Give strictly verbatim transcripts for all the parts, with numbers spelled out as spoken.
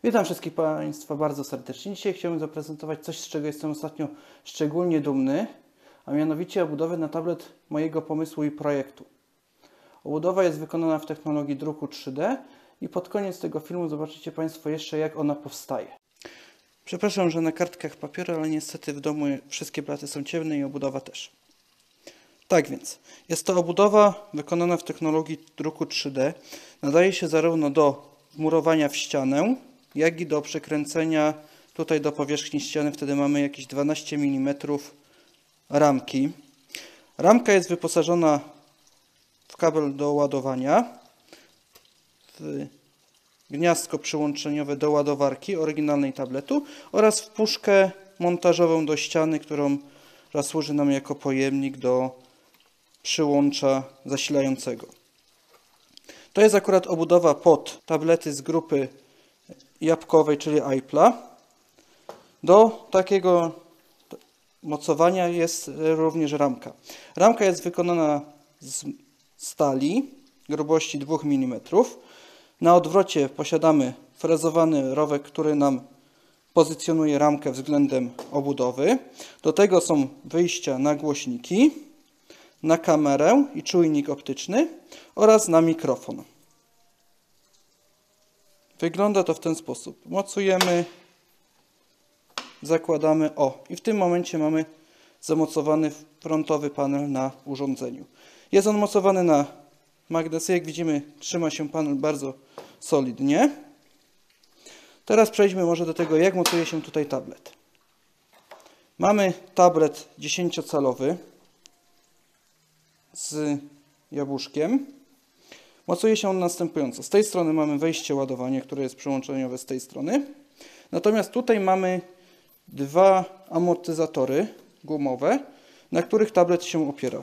Witam wszystkich Państwa bardzo serdecznie. Dzisiaj chciałbym zaprezentować coś, z czego jestem ostatnio szczególnie dumny, a mianowicie obudowę na tablet mojego pomysłu i projektu. Obudowa jest wykonana w technologii druku trzy D i pod koniec tego filmu zobaczycie Państwo jeszcze, jak ona powstaje. Przepraszam, że na kartkach papieru, ale niestety w domu wszystkie blaty są ciemne i obudowa też. Tak więc, jest to obudowa wykonana w technologii druku trzy D. Nadaje się zarówno do wmurowania w ścianę, jak i do przekręcenia tutaj do powierzchni ściany. Wtedy mamy jakieś dwanaście milimetrów ramki. Ramka jest wyposażona w kabel do ładowania, w gniazdko przyłączeniowe do ładowarki oryginalnej tabletu oraz w puszkę montażową do ściany, którą służy nam jako pojemnik do przyłącza zasilającego. To jest akurat obudowa pod tablety z grupy jabłkowej, czyli Apple'a. Do takiego mocowania jest również ramka. Ramka jest wykonana z stali grubości dwóch milimetrów. Na odwrocie posiadamy frezowany rowek, który nam pozycjonuje ramkę względem obudowy. Do tego są wyjścia na głośniki, na kamerę i czujnik optyczny oraz na mikrofon. Wygląda to w ten sposób. Mocujemy, zakładamy, o, i w tym momencie mamy zamocowany frontowy panel na urządzeniu. Jest on mocowany na magnesy. Jak widzimy, trzyma się panel bardzo solidnie. Teraz przejdźmy może do tego, jak mocuje się tutaj tablet. Mamy tablet dziesięciocalowy z jabłuszkiem. Mocuje się on następująco. Z tej strony mamy wejście ładowania, które jest przyłączeniowe z tej strony. Natomiast tutaj mamy dwa amortyzatory gumowe, na których tablet się opiera.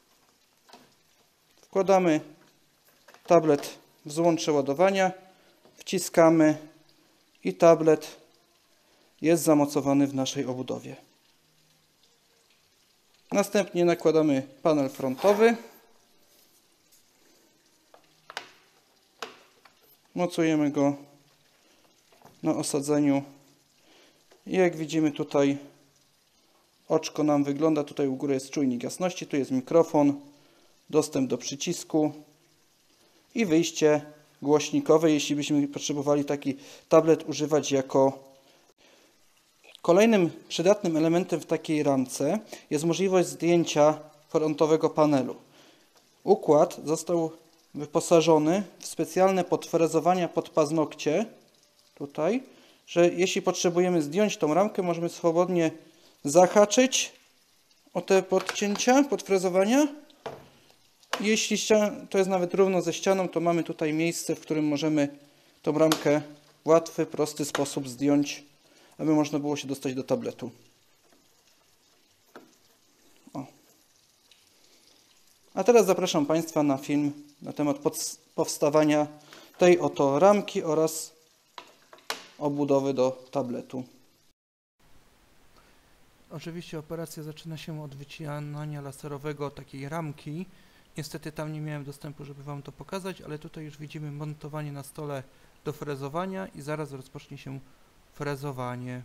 Wkładamy tablet w złącze ładowania, wciskamy i tablet jest zamocowany w naszej obudowie. Następnie nakładamy panel frontowy. Mocujemy go na osadzeniu. I jak widzimy, tutaj oczko nam wygląda. Tutaj u góry jest czujnik jasności, tu jest mikrofon, dostęp do przycisku i wyjście głośnikowe, jeśli byśmy potrzebowali taki tablet używać jako... Kolejnym przydatnym elementem w takiej ramce jest możliwość zdjęcia frontowego panelu. Układ został wyposażony w specjalne podfrezowania pod paznokcie, tutaj, że jeśli potrzebujemy zdjąć tą ramkę, możemy swobodnie zahaczyć o te podcięcia, podfrezowania. Jeśli ściana, to jest nawet równo ze ścianą, to mamy tutaj miejsce, w którym możemy tą ramkę w łatwy, prosty sposób zdjąć, aby można było się dostać do tabletu. O. A teraz zapraszam Państwa na film na temat powstawania tej oto ramki oraz obudowy do tabletu. Oczywiście operacja zaczyna się od wycinania laserowego takiej ramki. Niestety tam nie miałem dostępu, żeby Wam to pokazać, ale tutaj już widzimy montowanie na stole do frezowania i zaraz rozpocznie się frezowanie.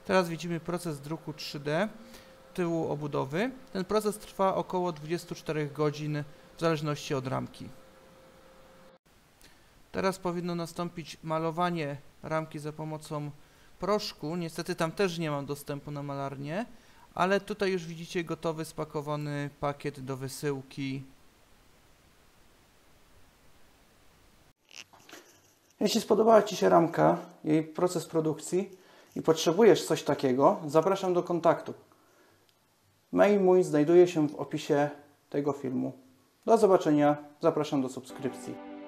Teraz widzimy proces druku trzy D tyłu obudowy. Ten proces trwa około dwadzieścia cztery godzin w zależności od ramki. Teraz powinno nastąpić malowanie ramki za pomocą proszku. Niestety tam też nie mam dostępu na malarnię, ale tutaj już widzicie gotowy, spakowany pakiet do wysyłki. Jeśli spodobała Ci się ramka, jej proces produkcji i potrzebujesz coś takiego, zapraszam do kontaktu. Mail mój znajduje się w opisie tego filmu. Do zobaczenia, zapraszam do subskrypcji.